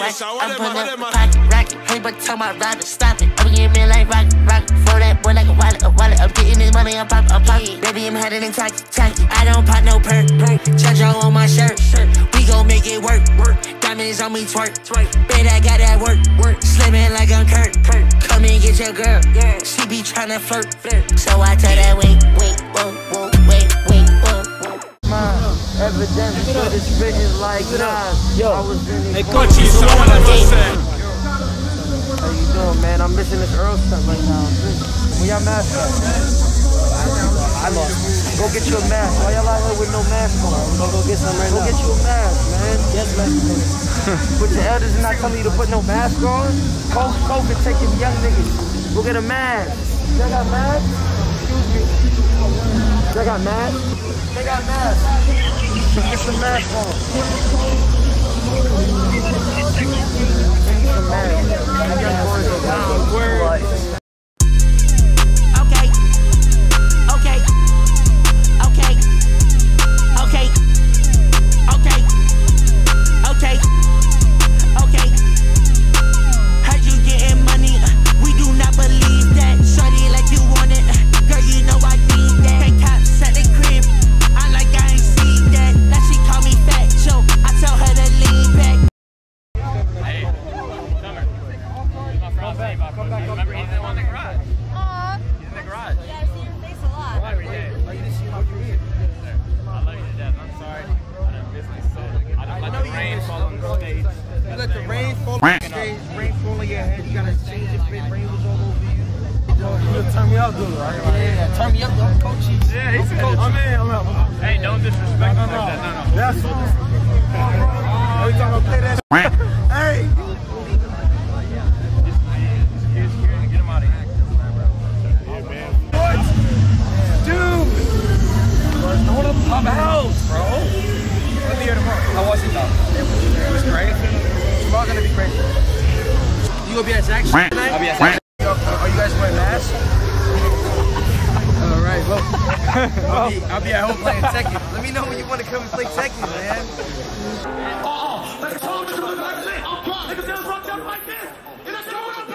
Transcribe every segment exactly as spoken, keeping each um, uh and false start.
watch. I'm putting up pocket rocket. Hey, but tell my rider stop it. I'm getting man like rocket, rocket. Throw that boy like a wallet, a wallet. I'm getting this money, I'm pop, I'm pocket. Baby, I'm headed in tacky, tacky. I don't pop no perk, perk. Charge on my shirt, shirt. We gon' make it work, work. Diamonds on me twerk, twerk. Bet I got that work, work. Slimming like I'm Kurt, Kurt. Come and get your girl, girl. She be tryna flirt, flirt. So I tell that wait, wait, whoa, whoa, wait, wait, whoa, whoa. Evidence for this bitch is like nah. Yo, I was really hey Cochise, so what I just said. How you doing, man? I'm missing this Earl stuff right now. Where y'all mask at? I lost. Go get you a mask. Why y'all out here with no mask on? Go go get some right go now. Go get you a mask, man. Yes, man. But your elders are not telling you to put no mask on. COVID taking young niggas. Go get a mask. Y'all got masks? Excuse me. Y'all got masks? They got masks. Get some masks on. Okay. Okay. Okay. Okay. Okay. Okay. Okay. Heard you getting money. We do not believe that. Shorty like you want it. Girl, you know I need that. Hey, cops at the crib. I like I ain't see that. Now she call me fat, yo. I tell her to lean back. Hey, Summer. He's my friend. Hey, my friend. Remember, he's in the one in the garage. Aww. He's in the garage. Yeah, I see your face a lot. Every day. Oh, you didn't see my career. I love you to death. I'm sorry. I done missed my set. I just let the rain fall on the stage. You let the rain fall on the stage, rain fall on your head. You gotta change your fit. Rain was all over you. You gonna turn me up, dude. Yeah, turn me up, though. Cochise. Yeah, he's coach. I'm in. I'm out. Hey, don't disrespect him like that. No, no. That's what. Every time I play that. Hey. Get him out of here. What? Dude. Hold up my house, bro. I'll be here tomorrow. How was it, though? It was great. Tomorrow's gonna be great. You gonna be at Jackson tonight? I'll be at Jackson. Are you guys wearing masks? All right, well, I'll, be, I'll be at home playing Tekken. Let me know when you want to come and play Tekken, man. Oh, like a song just like this. Niggas just rocked up like this. And it's going up.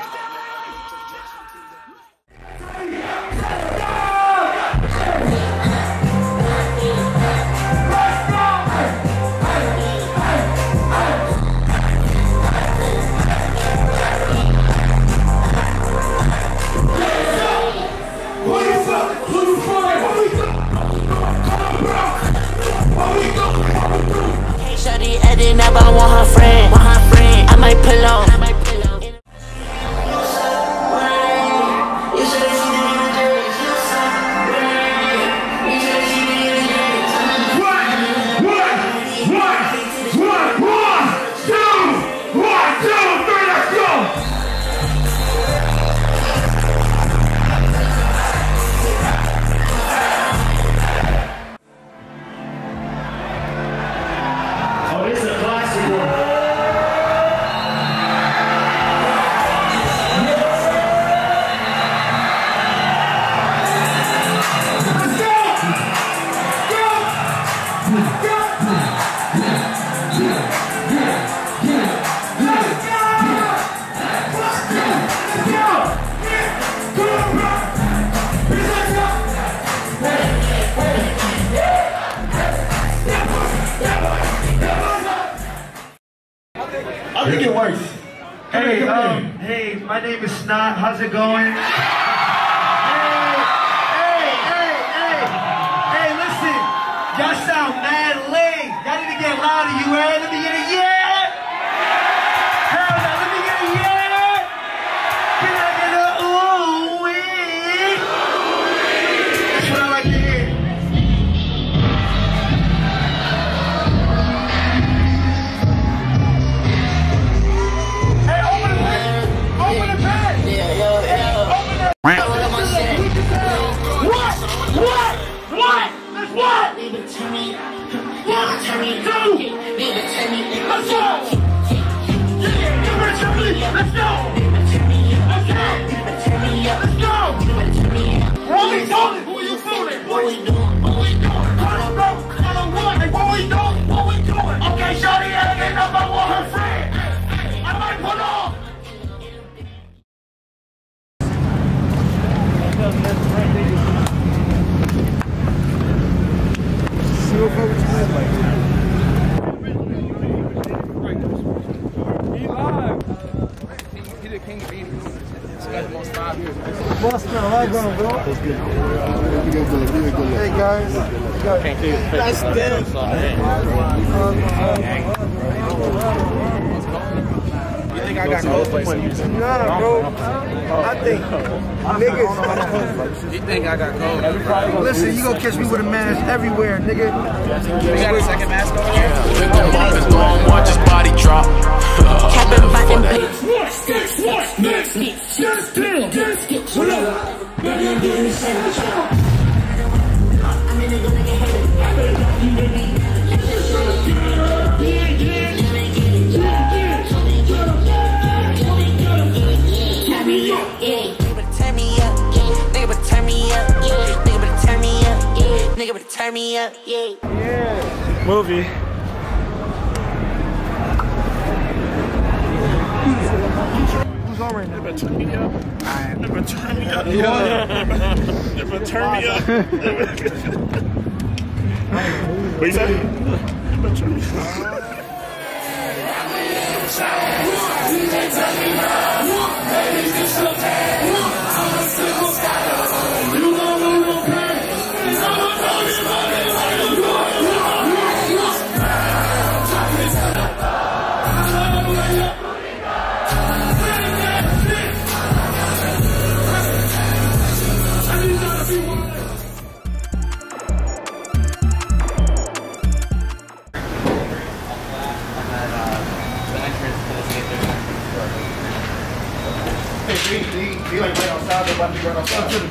Shawty adding up, I want her friend, want her friend. I might pull on, I might pull on. I think it works. Hey, um, hey, my name is Snot. How's it going? Hey, hey, hey, hey, hey, listen. Y'all sound mad lame. Y'all need to get louder, you heard? Let me get a yeah. Hell no, let me get a yeah. Can I get a ooh wee? That's what I like to hear. don't fuck with you, man. He live. He the king of beaters. This guy's the most five years. Boss man, how you going, bro? That's good. Hey guys. Can't see his face. That's dead. You think I got cold places? Nah, bro. I think niggas. You think I got cold? Listen, you gonna catch me with a mask everywhere, nigga. You got a second mask over here? Just body drop. Cabin button plate. Turn me up, yeah. Yeah. Movie. Who's on right now? Never turn me up. Never turn me up. Never turn me up. What you say? Never turn me You like right outside, they're about to be right outside. To the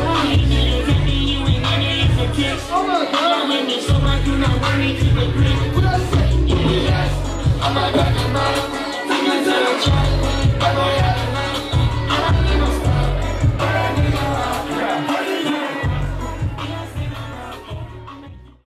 Oh my God.